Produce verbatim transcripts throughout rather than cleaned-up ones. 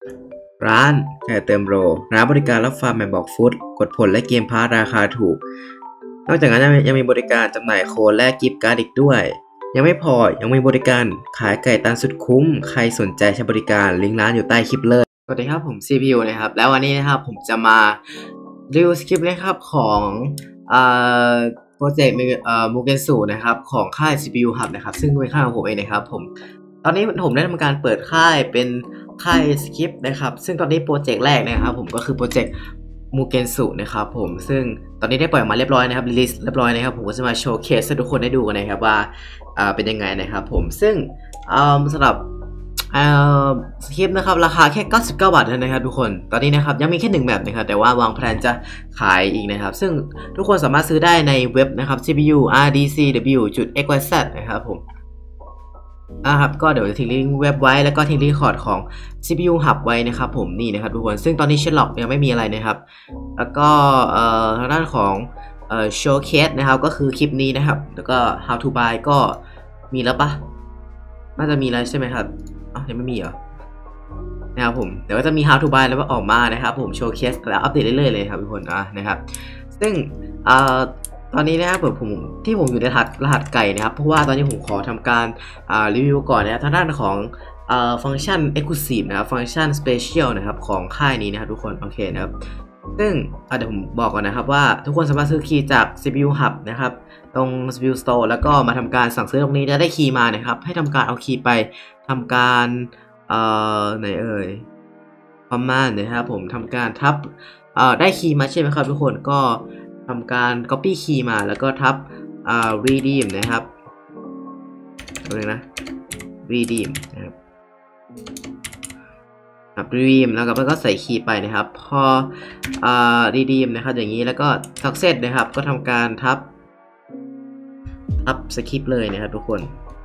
ร้านแค่เติมโรร้านบริการรับฟาร์มแบบบอกฟุตกดผลและเกมพาร์ทราคาถูกนอกจากนั้นยังมีบริการจำหน่ายโค้ดและกิฟต์การ์ดอีกด้วยยังไม่พอยังมีบริการขายไก่ตันสุดคุ้มใครสนใจใช้บริการลิงก์ร้านอยู่ใต้คลิปเลยสวัสดีครับผม ซี พี ยู นะครับแล้ววันนี้นะครับผมจะมารีวิวสคริปต์นะครับของเอ่อโปรเจกต์เอ่อมูเกนสูนะครับของค่าย ซี พี ยู Hub นะครับซึ่งเป็นค่ายของผมเองนะครับผมตอนนี้ผมได้ทำการเปิดค่ายเป็นค่ายสคริปต์นะครับซึ่งตอนนี้โปรเจกต์แรกนะครับผมก็คือโปรเจกต์มูเกนสูนะครับผมซึ่งตอนนี้ได้ปล่อยออกมาเรียบร้อยนะครับรีลิสเรียบร้อยนะครับผมก็จะมาโชว์เคสให้ทุกคนได้ดูกันนะครับว่าอ่าเป็นยังไงนะครับผมซึ่งสำหรับสคริปต์นะครับราคาแค่เก้าสิบเก้าบาทเท่านั้นนะครับทุกคนตอนนี้นะครับยังมีแค่หนึ่งแบบนะครับแต่ว่าวางแผนจะขายอีกนะครับซึ่งทุกคนสามารถซื้อได้ในเว็บนะครับ ซี พี ยู อาร์ ดี ซี ดับเบิลยู จุด เอ็กซ์ วาย แซด นะครับผมอ่าครับก็เดี๋ยวทิ้งลิงก์เว็บไว้แล้วก็ทิ้งลิงก์คอร์ดของ ซี พี ยู Hub ไว้นะครับผมนี่นะครับทุกคนซึ่งตอนนี้เชนล็อกยังไม่มีอะไรนะครับแล้วก็เอ่อทางด้านของเอ่อโชว์เคสนะครับก็คือคลิปนี้นะครับแล้วก็ how to buy ก็มีแล้วปะน่าจะมีแล้วใช่ไหมครับอ๋อยังไม่มีเหรอนะครับผมเดี๋ยวก็จะมี how to buy แล้วก็ออกมานะครับผมโชว์เคสแล้วอัปเดตเรื่อยๆเลยครับทุกคนอ่ะนะครับซึ่งเอ่อตอนนี้นะครับผมที่ผมอยู่ในรหัสรหัสไก่นะครับเพราะว่าตอนนี้ผมขอทำการรีวิวก่อนนะทางด้านของฟังก์ชัน Exclusive นะครับฟังก์ชัน Special นะครับของค่ายนี้นะครับทุกคนโอเคนะครับซึ่งเดี๋ยวผมบอกก่อนนะครับว่าทุกคนสามารถซื้อคีย์จาก ซี พี ยู Hub นะครับตรง ซี พี ยู Store แล้วก็มาทำการสั่งซื้อตรงนี้จะได้คีย์มานะครับให้ทำการเอาคีย์ไปทำการเอ่อไหนเอ่ยประมาณนะครับผมทำการทับเอ่อได้คีย์มาใช่ไหมครับทุกคนก็ทำการ copy key มาแล้วก็ทับอ่า redeem นะครับตัวนี้นะ redeem นะครับครับ redeem แล้วก็ก็ใส่คีย์ไปนะครับพออ่า redeem นะครับอย่างนี้แล้วก็ success นะครับก็ทำการทับทับสคริปต์เลยนะครับทุกคน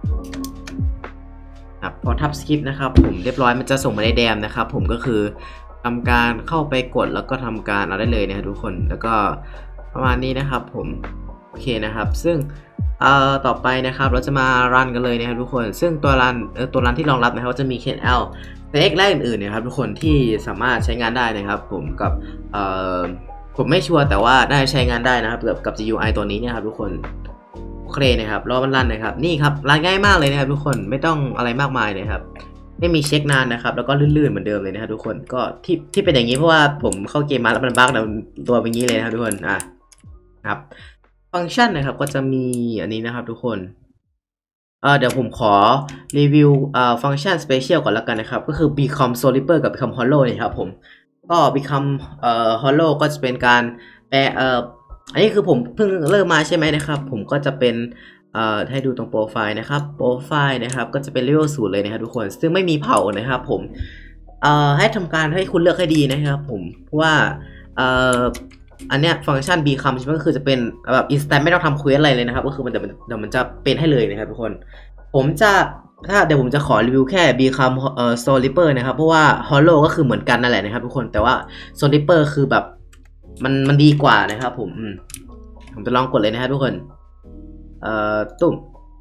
ครับพอทับสคริปต์นะครับผมเรียบร้อยมันจะส่งมาในแดมนะครับผมก็คือทำการเข้าไปกดแล้วก็ทำการเอาได้เลยนะครับทุกคนแล้วก็ประมาณนี้นะครับผมโอเคนะครับซึ่งเอ่อต่อไปนะครับเราจะมารันกันเลยนะครับทุกคนซึ่งตัวรันเอ่อตัวรันที่รองรับนะครับจะมี เค เอ็น แอล แต่ X และอื่นๆนะครับทุกคนที่สามารถใช้งานได้นะครับผมกับเอ่อผมไม่ชัวร์แต่ว่าได้ใช้งานได้นะครับกับกับ จี ยู ไอ ตัวนี้เนี่ยครับทุกคนโอเคนะครับรอมันรันนะครับนี่ครับรันง่ายมากเลยนะครับทุกคนไม่ต้องอะไรมากมายนะครับไม่มีเช็คนานนะครับแล้วก็ลื่นๆเหมือนเดิมเลยนะครับทุกคนก็ที่ที่เป็นอย่างนี้เพราะว่าผมเข้าเกมมาแล้วมันบั๊กแล้วตัวเป็นอย่างนี้เลยนะครับทุกคนอ่ะครับฟังก์ชันนะครับก็จะมีอันนี้นะครับทุกคนเอ่อเดี๋ยวผมขอรีวิวเอ่อฟังก์ชัน Special ก่อนแล้วกันนะครับก็คือ Become Solipper กับ Become Hollow นี่ครับผมก็ Become เอ่อ Hollow ก็จะเป็นการแปลเอ่ออันนี้คือผมเพิ่งเริ่มมาใช่ไหมนะครับผมก็จะเป็นเอ่อให้ดูตรงโปรไฟล์นะครับโปรไฟล์นะครับก็จะเป็นเลเวลศูนย์เลยนะครับทุกคนซึ่งไม่มีเผ่านะครับผมเอ่อให้ทำการให้คุณเลือกให้ดีนะครับผมเพราะว่าเอ่ออันเนี้ยฟังก์ชัน Become ใช่ไหมก็คือจะเป็นแบบ instant ไม่ต้องทำเควสอะไรเลยนะครับก็คือมันจะเดี๋ยวมันจะเป็นให้เลยนะครับทุกคนผมจะถ้าเดี๋ยวผมจะขอรีวิวแค่ Become เอ่อ Solipper นะครับเพราะว่า Hollow ก็คือเหมือนกันนั่นแหละนะครับทุกคนแต่ว่า Solipper คือแบบมันมันดีกว่านะครับผมผมจะลองกดเลยนะครับทุกคนเอ่อตุ้ม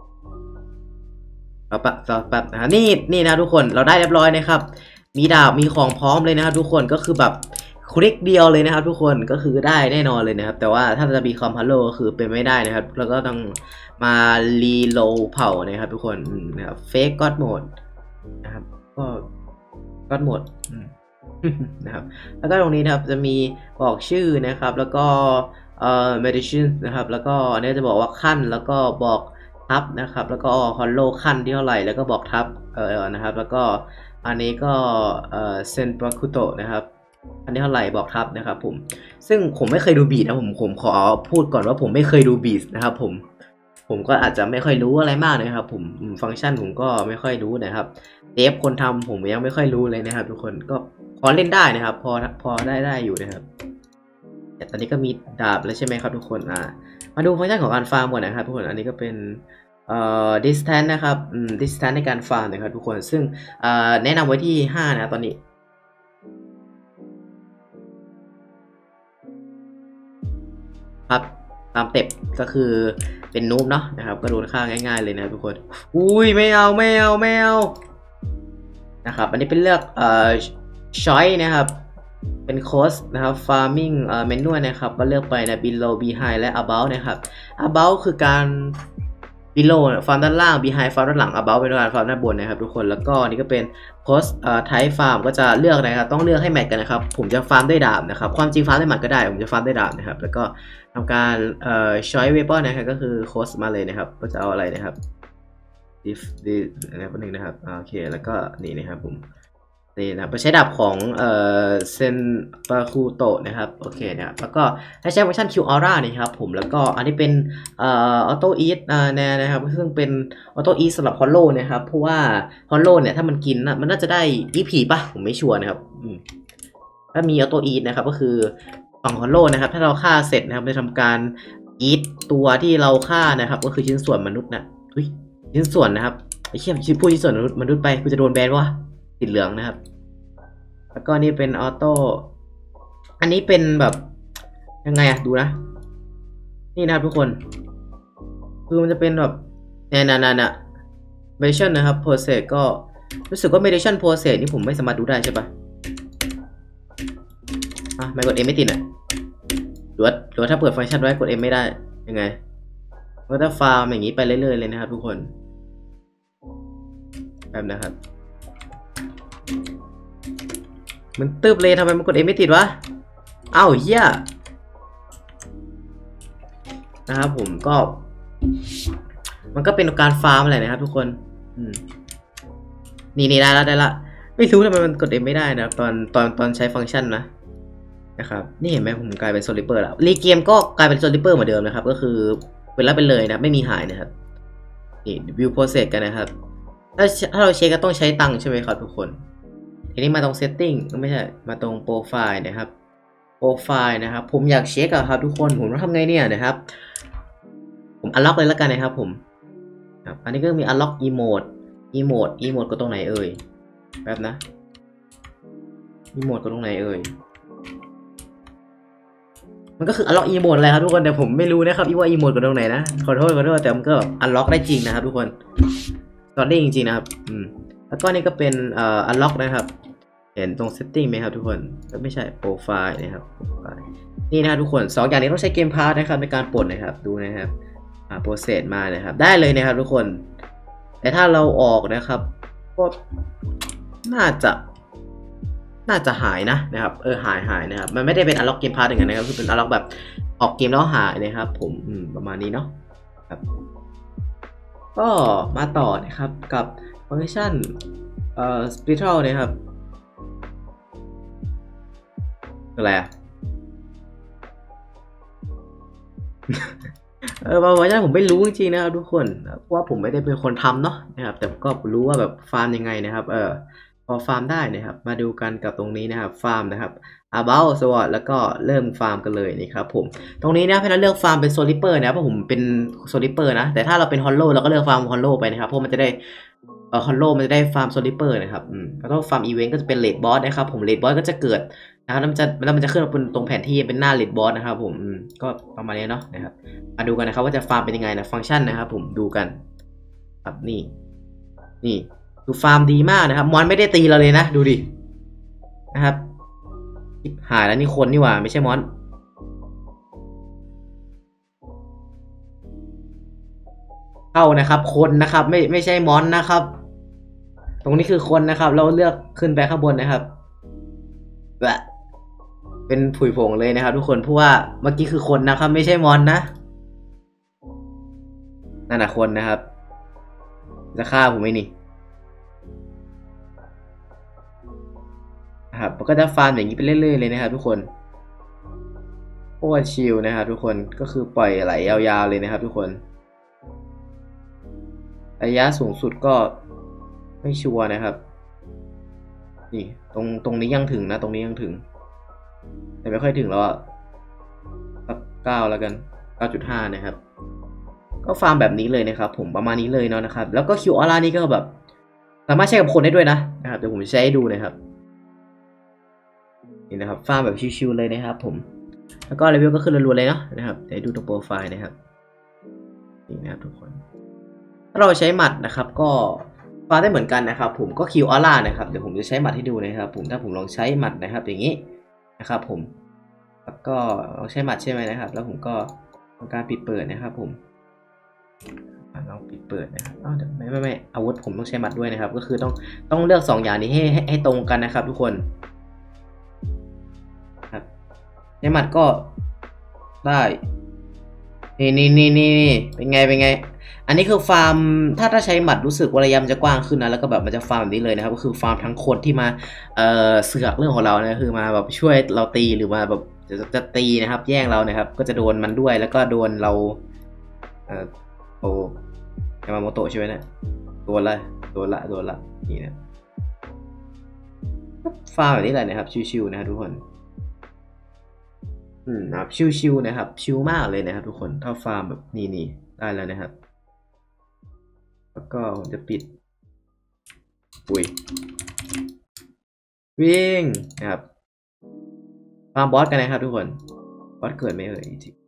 เอาปะต่อแป๊บนะนี่นี่นะทุกคนเราได้เรียบร้อยนะครับมีดาบมีของพร้อมเลยนะครับทุกคนก็คือแบบคลิกเดียวเลยนะครับทุกคนก็คือได้แน่นอนเลยนะครับแต่ว่าถ้าจะมีคอมพาโลก็คือเป็นไม่ได้นะครับแล้วก็ต้องมารีโหลดเผ่านะครับทุกคนนะครับเฟกก็อดโหมดนะครับก็ก็อดโหมดนะครับแล้วก็ตรงนี้นะครับจะมีบอกชื่อนะครับแล้วก็เอ่อ medicine นะครับแล้วก็อันนี้จะบอกว่าขั้นแล้วก็บอกทับนะครับแล้วก็ฮอลโลขั้นที่เท่าไหร่แล้วก็บอกทับเออนะครับแล้วก็อันนี้ก็เอ่อเซนปาคุโตะนะครับอันนี้เท่าไหร่บอกทับนะครับผมซึ่งผมไม่เคยดูบีทนะผมผมขอพูดก่อนว่าผมไม่เคยดูบีทนะครับผมผมก็อาจจะไม่ค่อยรู้อะไรมากนะครับผมฟังก์ชันผมก็ไม่ค่อยรู้นะครับเดฟคนทำผมยังไม่ค่อยรู้เลยนะครับทุกคนก็พอเล่นได้นะครับพอพอได้ได้อยู่นะครับแต่ตอนนี้ก็มีดาบแล้วใช่ไหมครับทุกคนอ่ามาดูฟังก์ชันของการฟาร์มก่อนนะครับทุกคนอันนี้ก็เป็นเอ่อ distance นะครับอืม distance ในการฟาร์มนะครับทุกคนซึ่งเอ่อแนะนำไว้ที่ห้านะตอนนี้ครับตามเต็ปก็คือเป็นนูบเนาะนะครับก็ดูค่าง่ายๆเลยนะครับทุกคนอุ้ยไม่เอาไม่เอาไม่เอานะครับอันนี้เป็นเลือกเอ่อ choice นะครับเป็น cost นะครับ farming เอ่อ menu นะครับก็เลือกไปนะ below behind และ about นะครับ about คือการ below ฟาร์มด้านล่าง behind ฟาร์มด้านหลัง about เป็นการฟาร์มด้านบนนะครับทุกคนแล้วก็นี่ก็เป็น cost เอ่อ type farm ก็จะเลือกนะครับต้องเลือกให้แมทกันนะครับผมจะฟาร์มด้วยดาบนะครับความจริงฟาร์มด้วยหมัดก็ได้ผมจะฟาร์มด้วยดาบนะครับแล้วก็ทำการเอ่อ choice weapon นะครับก็คือ cost มาเลยนะครับก็จะเอาอะไรนะครับ diff diff นะครับนึงนะครับโอเคแล้วก็นี่นะครับผมนี่นะครับใช้ดาบของเอ่อเซนปาคูโตะนะครับโอเคนะครับแล้วก็ให้ใช้ฟังก์ชัน Q Aura นะครับผมแล้วก็อันนี้เป็นเอ่อออโต้อีทแน่นะครับซึ่งเป็นออโต้อีทสำหรับฮอลโลนะครับเพราะว่าฮอลโลเนี่ยถ้ามันกินนะมันน่าจะได้อีพีป่ะผมไม่ชัวร์นะครับถ้ามีออโต้อีทนะครับก็คือฝั่งฮอลโลนะครับถ้าเราฆ่าเสร็จนะครับจะทำการอีทตัวที่เราฆ่านะครับก็คือชิ้นส่วนมนุษย์นะเฮ้ยชิ้นส่วนนะครับไอ้เชี่ยชิ้นพูดชิ้นส่วนมนุษย์มนุษย์ไปกูจะโดนแบนวะติดเหลืองนะครับแล้วก็นี่เป็นออโต้อันนี้เป็นแบบยังไงอะดูนะนี่นะครับทุกคนคือมันจะเป็นแบบเนี่ยน่ะน่ะน่ะ meditation นะครับ process ก็รู้สึกว่า meditation process นี่ผมไม่สามารถดูได้ใช่ปะอ่ะไม่กด M ไม่ติดอ่ะหรือว่าหรือว่าถ้าเปิดฟังก์ชันไว้กด M ไม่ได้ยังไงก็จะฟาร์มอย่างนี้ไปเรื่อยๆเลยนะครับทุกคนแบบนะครับมันตึบเลยทำไมมันกด M ไม่ติดวะอ้าวเฮียนะครับผมก็มันก็เป็นการฟาร์มอะไรนะครับทุกคนอืมนี่นี่ได้ละได้ละไม่รู้ทำไมมันกด M ไม่ได้นะตอนตอนตอนใช้ฟังก์ชันนะนะครับนี่เห็นไหมผมกลายเป็นโซลิเปอร์แล้วรีเกมก็กลายเป็นโซลิเปอร์เหมือนเดิมนะครับก็คือเป็นแล้วเป็นเลยนะไม่มีหายนะครับนี่วิวโปรเซสกันนะครับถ้าถ้าเราเช็คก็ต้องใช้ตังค์ใช่ไหมครับทุกคนทีนี้มาตรง setting ก็ไม่ใช่มาตรงโปรไฟล์นะครับโปรไฟล์นะครับผมอยากเช็คอะครับทุกคนผมต้องทำไงเนี่ยนะครับผมอันล็อกเลยแล้วกันนะครับผมครับอันนี้ก็มีอันล็อก emote emote emote ก็ตรงไหนเอ่ยแป๊บนะ emote ก็ตรงไหนเอ่ยมันก็คืออันล็อก emote อะไรครับทุกคนแต่ผมไม่รู้นะครับว่า emote ก็ตรงไหนนะขอโทษขอโทษแต่มันก็อันล็อกได้จริงนะครับทุกคนตอนนี้จริงๆนะครับอืมแล้วก็นี่ก็เป็นเอ่อ unlock นะครับเห็นตรง setting ไหมครับทุกคนไม่ใช่โปรไฟล์นะครับนี่นะครับทุกคนสองอย่างนี้ต้องใช้เกมพาสนะครับในการปลดนะครับดูนะครับอ่าโปรเซสมานะครับได้เลยนะครับทุกคนแต่ถ้าเราออกนะครับก็น่าจะน่าจะหายนะนะครับเออหายหายนะครับมันไม่ได้เป็น unlock เกมพาสอย่างนั้นนะครับคือเป็น unlock แบบออกเกมแล้วหายนะครับผมอืมประมาณนี้เนาะครับก็มาต่อนะครับกับฟังก์ชันเอ่อ spectral นะครับอะไรอะ เออบางฟังก์ชันผมไม่รู้จริงๆนะครับทุกคนเพราะว่าผมไม่ได้เป็นคนทำเนาะนะครับแต่ก็รู้ว่าแบบฟาร์มยังไงนะครับเออพอฟาร์มได้นะครับมาดูกันกับตรงนี้นะครับฟาร์มนะครับ about sword แล้วก็เริ่มฟาร์มกันเลยนี่ครับผมตรงนี้นะให้เราเลือกฟาร์มเป็นโซลิเปอร์นะเพราะผมเป็นโซลิเปอร์นะแต่ถ้าเราเป็นฮอลโลเราก็เลือกฟาร์มฮอลโลไปนะครับเพราะมันจะได้เอ่อฮอลโลมันจะได้ฟาร์มโซลิเปอร์นะครับอืมแล้วก็ฟาร์มอีเวนต์ก็จะเป็นเลดบอสนะครับผมเลดบอสก็จะเกิดนะครับแล้วมันจะแล้วมันจะขึ้นมาเป็นตรงแผนที่เป็นหน้าเลดบอสนะครับผมอืมก็ประมาณนี้เนาะนะครับมาดูกันนะครับว่าจะฟาร์มเป็นยังไงนะฟังก์ชันนะครับผมดูกันครับนี่นี่ดูฟาร์มดีมากนะครับมอนไม่ได้ตีเราเลยนะดูดินะครับหายแล้วนี่คนนี่หว่าไม่ใช่มอนเข้านะครับคนนะครับไม่ไม่ใช่มอนนะครับตรงนี้คือคนนะครับเราเลือกขึ้นไปข้างบนนะครับแบบเป็นผุยผงเลยนะครับทุกคนเพราะว่าเมื่อกี้คือคนนะครับไม่ใช่มอนนะนั่นแหะคนนะครับจะฆ่าผมไหมนี่ครับก็จะฟาร์มอย่างนี้ไปเรื่อยๆเลยนะครับทุกคนโคตรชิลนะครับทุกคนก็คือปล่อยไหลยาวๆเลยนะครับทุกคนระยะสูงสุดก็ไม่ชัวร์นะครับนี่ตรงตรงนี้ยังถึงนะตรงนี้ยังถึงแต่ไม่ค่อยถึงแล้วอ่ะสักเก้าแล้วกัน เก้าจุดห้า นะครับก็ฟาร์มแบบนี้เลยนะครับผมประมาณนี้เลยเนาะนะครับแล้วก็คิวออร่านี่ก็แบบสามารถใช้กับคนได้ด้วยนะนะครับเดี๋ยวผมจะใช้ให้ดูนะครับนี่นะครับฟาร์มแบบชิวๆเลยนะครับผมแล้วก็เลเวลก็ขึ้นรัวๆเลยเนาะนะครับเดี๋ยวดูตรงโปรไฟล์นะครับนี่นะครับทุกคนถ้าเราใช้หมัดนะครับก็ฟาร์มได้เหมือนกันนะครับผมก็คิวออร่านะครับเดี๋ยวผมจะใช้หมัดให้ดูนะครับผมถ้าผมลองใช้หมัดนะครับอย่างนี้นะครับผมแล้วก็ลองใช้หมัดใช่ไหมนะครับแล้วผมก็ทำการปิดเปิดนะครับผมลองปิดเปิดนะครับอ้าวเดี๋ยวไม่ไม่ไม่อาวุธผมต้องใช้หมัดด้วยนะครับก็คือต้องต้องเลือกสองอย่างนี้ให้ให้ให้ตรงกันนะครับทุกคนครับใช้หมัดก็ได้นี่นี่นี่นี่เป็นไงเป็นไงอันนี้คือฟาร์มถ้าถ้าใช้หมัดรู้สึกว่าระยะมันจะกว้างขึ้นนะแล้วก็แบบมันจะฟาร์มแบบนี้เลยนะครับก็คือฟาร์มทั้งคนที่มาเอ่อเสือกเรื่องของเรานะคือมาแบบช่วยเราตีหรือมาแบบจะจะตีนะครับแย่งเรานะครับก็จะโดนมันด้วยแล้วก็โดนเราเอ่อโอ้ยามาโมโตะใช่ไหมเนี่ยโดนละโดนละโดนละนี่นะฟาร์มแบบนี้แหละนะครับชิวๆนะครับทุกคนอืมนะครับชิวๆนะครับชิวมากเลยนะครับทุกคนถ้าฟาร์มแบบนี้นี่ได้แล้วนะครับแล้วก็จะปิดอุ้ยวิ่งนะครับฟาร์มบอสกันนะครับทุกคนบอสเกิดไม่เอ่ยจริง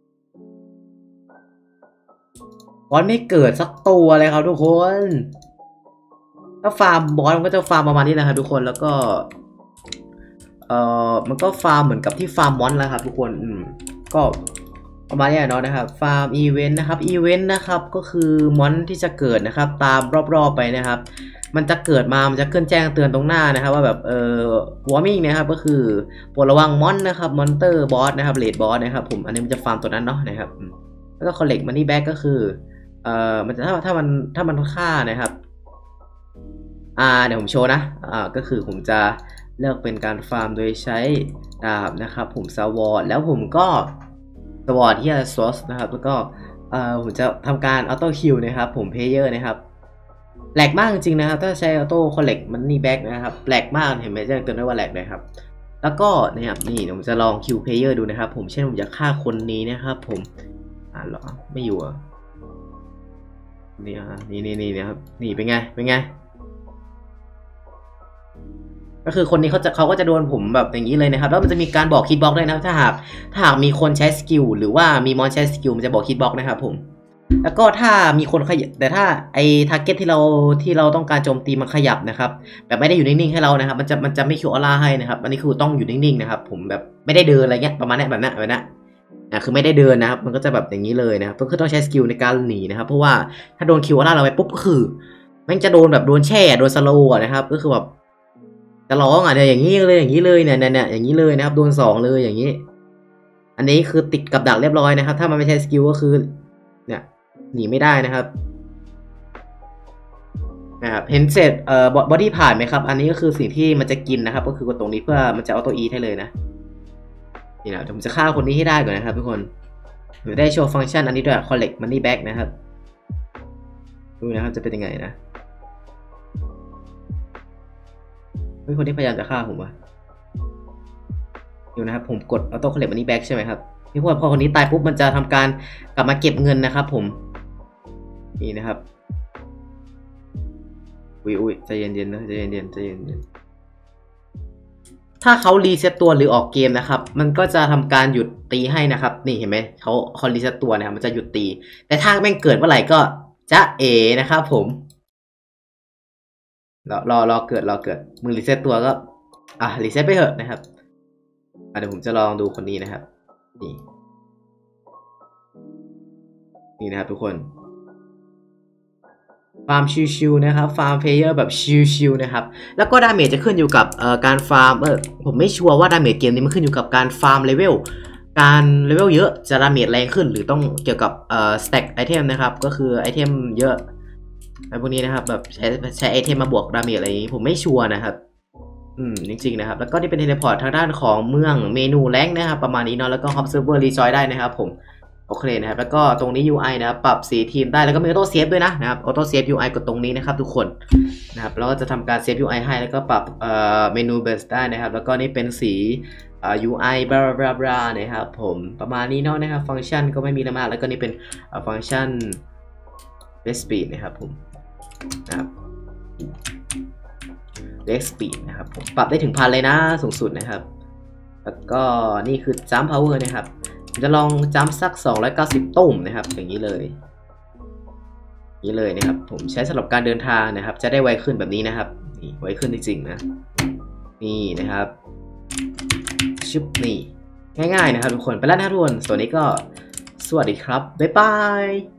บอสไม่เกิดสักตัวเลยครับทุกคนถ้าฟาร์มบอสมันก็จะฟาร์มประมาณนี้นะครับทุกคนแล้วก็เอ่อมันก็ฟาร์มเหมือนกับที่ฟาร์มมอนแล้วครับทุกคนอืมก็ประมาณนี้เนาะนะครับฟาร์มอีเวนต์นะครับอีเวนต์นะครับก็คือมอนที่จะเกิดนะครับตามรอบๆไปนะครับมันจะเกิดมามันจะขึ้นแจ้งเตือนตรงหน้านะครับว่าแบบเอ่อวอร์มิ่งนะครับก็คือโปรดระวังมอนนะครับมอนเตอร์บอสนะครับเลดบอสนะครับผมอันนี้มันจะฟาร์มตัวนั้นเนาะนะครับแล้วก็คอลเลกมันนี่แบ็กก็คือเอ่อมันจะถ้าถ้ามันถ้ามันฆ่านะครับอ่าเดี๋ยวผมโชว์นะอ่าก็คือผมจะเลือกเป็นการฟาร์มโดยใช้ดาบนะครับผมสวอตแล้วผมก็สวอตที่จะซอสนะครับแล้วก็เอ่อผมจะทำการออโต้คิวนะครับผมเพลเยอร์นะครับแหลกมากจริงๆนะครับถ้าใช้ออโต้คอลเลกมันนี่แบ็กนะครับแหลกมากเห็นไหมแจ้งเตือนด้วยว่าแหลกนะครับแล้วก็นะครับนี่ผมจะลองคิวเพลเยอร์ดูนะครับผมเช่นผมอยากฆ่าคนนี้นะครับผมอ่าหรอไม่อยู่อ่ะนี่อ่ะนี่นี่นี่นะครับนี่เป็นไงเป็นไงก็คือคนนี้เขาจะเขาก็จะโดนผมแบบอย่างนี้เลยนะครับแล้วมันจะมีการบอกคิดบล็อกด้วยนะถ้าหากถ้าหากมีคนใช้สกิลหรือว่ามีมอนใช้สกิลมันจะบอกคิดบล็อกนะครับผมแล้วก็ถ้ามีคนขยับแต่ถ้าไอ้ทาร์เก็ตที่เราที่เราต้องการโจมตีมันขยับนะครับแบบไม่ได้อยู่นิ่งๆให้เรานะครับมันจะมันจะไม่คิวออร่าให้นะครับอันนี้คือต้องอยู่นิ่งๆนะครับผมแบบไม่ได้เดินอะไรเงี้ยประมาณนี้แบบนั้นแบบนั้นอ่ะคือไม่ได้เดินนะครับมันก็จะแบบอย่างนี้เลยนะครับก็คือต้องใช้สกิลในการหนีนะครับเพราะว่าถ้าโดนคิวออร่าเราไปปุ๊บก็คือแม่งจะโดนแบบโดนแช่โดนสโลว์นะครับก็คือแบบจะร้องอ่ะเนี่ยอย่างนี้เลยอย่างนี้เลยเนี่ยเนี่ยอย่างนี้เลยนะครับโดนสองเลยอย่างนี้ อันนี้คือติดกับดักเรียบร้อยนะครับถ้ามันไม่ใช่สกิลก็คือเนี่ยหนีไม่ได้นะครับนะครับเห็นเสร็จเอ่อบอดี้ผ่านไหมครับอันนี้ก็คือสิ่งที่มันจะกินนะครับก็คือกดตรงนี้เพื่อมันจะออโต้อีให้เลยนะนี่นะผมจะฆ่าคนนี้ให้ได้ก่อนนะครับทุกคนหรือได้โชว์ฟังก์ชันอันนี้ด้วย collect money back นะครับดูนะครับจะเป็นยังไงนะเฮ้ยคนที่พยายามจะฆ่าผมวะอยู่นะครับผมกด auto collect money back ใช่ไหมครับที่พอพอคนนี้ตายปุ๊บมันจะทำการกลับมาเก็บเงินนะครับผมนี่นะครับอุ้ยอุ้ยใจเย็นๆนะใจเย็นๆใจเย็นๆถ้าเขารีเซ็ตตัวหรือออกเกมนะครับมันก็จะทำการหยุดตีให้นะครับนี่เห็นไหมเขาเขารีเซ็ตตัวนะครับมันจะหยุดตีแต่ถ้าแม่งเกิดเมื่อไหร่ก็จะเอนะครับผมรอรอรอเกิดรอเกิดมึงรีเซ็ตตัวก็อ่ะรีเซ็ตไปเถอะนะครับอ่ะเดี๋ยวผมจะลองดูคนนี้นะครับนี่นี่นะครับทุกคนฟาร์มชิวๆนะครับฟาร์มเพลเยอร์แบบชิวๆนะครับแล้วก็ดาเมจจะขึ้นอยู่กับเอ่อการฟาร์มเออผมไม่ชัวร์ว่าดาเมจเกมนี้มันขึ้นอยู่กับการฟาร์มเลเวลการเลเวลเยอะจะดาเมจแรงขึ้นหรือต้องเกี่ยวกับเอ่อสแต็กไอเทมนะครับก็คือไอเทมเยอะไอพวกนี้นะครับแบบใช้ใช้ไอเทมมาบวกดาเมจอะไรอย่างนี้ผมไม่ชัวร์นะครับอืมจริงๆนะครับแล้วก็ที่เป็นเทเลพอร์ตทางด้านของเมืองเมนูแรงนะครับประมาณนี้เนาะแล้วก็ฮอปเซิร์ฟเวอร์รีจอยได้นะครับผมโอเคนะครับแล้วก็ตรงนี้ ยู ไอ นะครับปรับสีทีมได้แล้วก็มีออโต้เซฟด้วยนะนะครับออโต้เซฟ ยู ไอ กดตรงนี้นะครับทุกคนนะครับแล้วก็จะทำการเซฟ ยู ไอ ให้แล้วก็ปรับเอ่อเมนูเบสได้นะครับแล้วก็นี่เป็นสีเอ่อ ยู ไอ บลาบลาบลานะครับผมประมาณนี้เนาะนะครับฟังก์ชันก็ไม่มีอะไรมากแล้วก็นี่เป็นฟังก์ชัน best speed นะครับผมนะครับ best speed นะครับผมปรับได้ถึงพันเลยนะสูงสุดนะครับแล้วก็นี่คือ jump power นะครับจะลองจัมสักสองร้อยเก้าสิบตุ่มนะครับอย่างนี้เลยนี่เลยนะครับผมใช้สำหรับการเดินทางนะครับจะได้ไวขึ้นแบบนี้นะครับนี่ไวขึ้นจริงๆนะนี่นะครับชึบนี่ง่ายๆนะครับทุกคนไปแล้วนะทุกคนส่วนนี้ก็สวัสดีครับบ๊ายบาย